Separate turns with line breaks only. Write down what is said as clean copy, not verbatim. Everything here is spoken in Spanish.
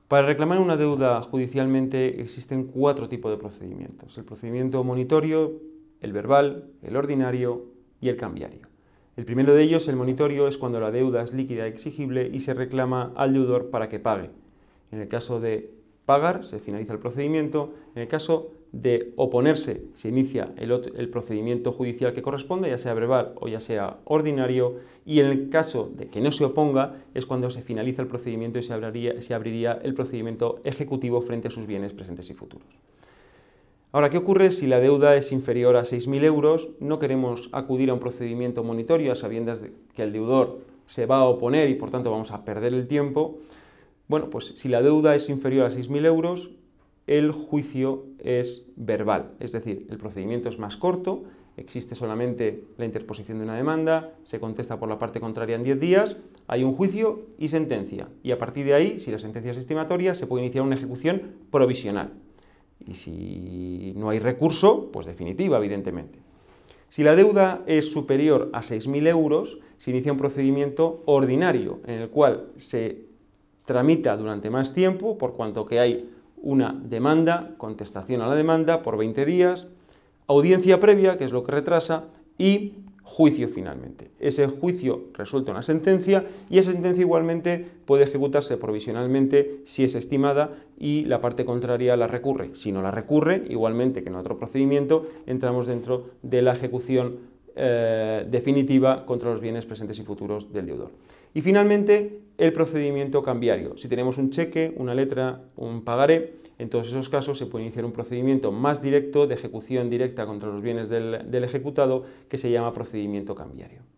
Para reclamar una deuda judicialmente existen 4 tipos de procedimientos: el procedimiento monitorio, el verbal, el ordinario y el cambiario. El primero de ellos, el monitorio, es cuando la deuda es líquida e exigible y se reclama al deudor para que pague. En el caso de pagar, se finaliza el procedimiento. En el caso de oponerse, se inicia el procedimiento judicial que corresponde, ya sea verbal o ya sea ordinario, y en el caso de que no se oponga, es cuando se finaliza el procedimiento y se abriría el procedimiento ejecutivo frente a sus bienes presentes y futuros. Ahora, ¿qué ocurre si la deuda es inferior a 6.000 euros? No queremos acudir a un procedimiento monitorio a sabiendas de que el deudor se va a oponer y por tanto vamos a perder el tiempo. Bueno, pues si la deuda es inferior a 6.000 euros, el juicio es verbal, es decir, el procedimiento es más corto, existe solamente la interposición de una demanda, se contesta por la parte contraria en 10 días, hay un juicio y sentencia, y a partir de ahí, si la sentencia es estimatoria, se puede iniciar una ejecución provisional. Y si no hay recurso, pues definitiva, evidentemente. Si la deuda es superior a 6.000 euros, se inicia un procedimiento ordinario, en el cual se tramita durante más tiempo, por cuanto que hay una demanda, contestación a la demanda por 20 días, audiencia previa, que es lo que retrasa, y juicio finalmente. Ese juicio resulta una sentencia y esa sentencia igualmente puede ejecutarse provisionalmente si es estimada y la parte contraria la recurre. Si no la recurre, igualmente que en otro procedimiento, entramos dentro de la ejecución definitiva contra los bienes presentes y futuros del deudor. Y finalmente, el procedimiento cambiario. Si tenemos un cheque, una letra, un pagaré, en todos esos casos se puede iniciar un procedimiento más directo de ejecución directa contra los bienes del ejecutado que se llama procedimiento cambiario.